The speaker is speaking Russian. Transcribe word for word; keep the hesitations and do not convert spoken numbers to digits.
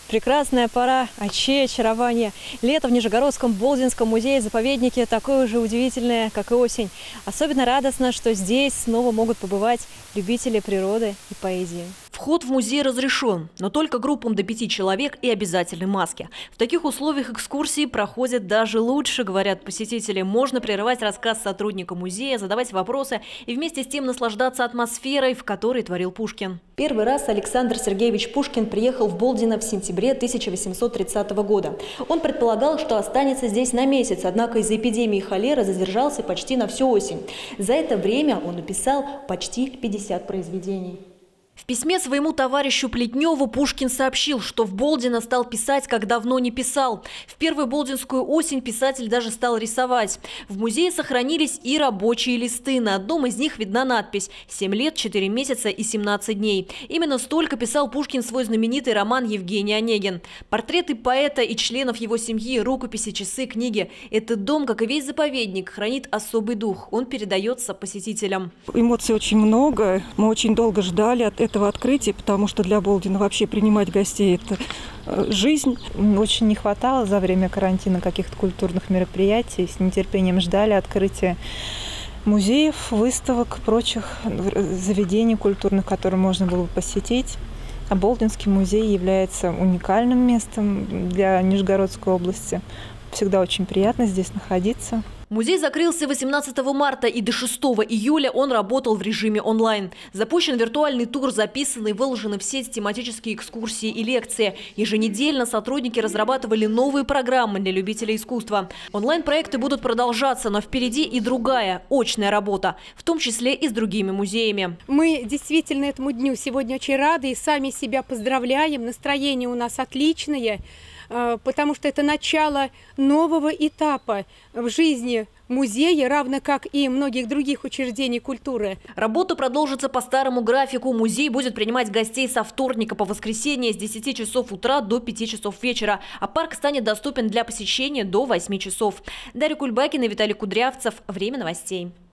Прекрасная пора, очей, очарование. Лето в Нижегородском Болдинском музее-заповеднике такое же удивительное, как и осень. Особенно радостно, что здесь снова могут побывать любители природы и поэзии. Вход в музей разрешен, но только группам до пяти человек и обязательной маске. В таких условиях экскурсии проходят даже лучше, говорят посетители. Можно прерывать рассказ сотрудника музея, задавать вопросы и вместе с тем наслаждаться атмосферой, в которой творил Пушкин. Первый раз Александр Сергеевич Пушкин приехал в Болдино в сентябре тысяча восемьсот тридцатого года. Он предполагал, что останется здесь на месяц, однако из-за эпидемии холеры задержался почти на всю осень. За это время он написал почти пятьдесят произведений. В письме своему товарищу Плетневу Пушкин сообщил, что в Болдино стал писать, как давно не писал. В первую болдинскую осень писатель даже стал рисовать. В музее сохранились и рабочие листы. На одном из них видна надпись «семь лет, четыре месяца и семнадцать дней». Именно столько писал Пушкин свой знаменитый роман «Евгений Онегин». Портреты поэта и членов его семьи, рукописи, часы, книги. Этот дом, как и весь заповедник, хранит особый дух. Он передается посетителям. Эмоций очень много. Мы очень долго ждали от этого открытия, потому что для Болдина вообще принимать гостей – это жизнь. Очень не хватало за время карантина каких-то культурных мероприятий. С нетерпением ждали открытия музеев, выставок, прочих заведений культурных, которые можно было бы посетить. А Болдинский музей является уникальным местом для Нижегородской области. Всегда очень приятно здесь находиться. Музей закрылся восемнадцатого марта, и до шестого июля он работал в режиме онлайн. Запущен виртуальный тур, записаны и выложены в сеть тематические экскурсии и лекции. Еженедельно сотрудники разрабатывали новые программы для любителей искусства. Онлайн-проекты будут продолжаться, но впереди и другая, очная работа, в том числе и с другими музеями. Мы действительно этому дню сегодня очень рады и сами себя поздравляем. Настроение у нас отличное, потому что это начало нового этапа в жизни музея, равно как и многих других учреждений культуры. Работа продолжится по старому графику. Музей будет принимать гостей со вторника по воскресенье с десяти часов утра до пяти часов вечера, а парк станет доступен для посещения до восьми часов. Дарья Кульбакина и Виталий Кудрявцев. Время новостей.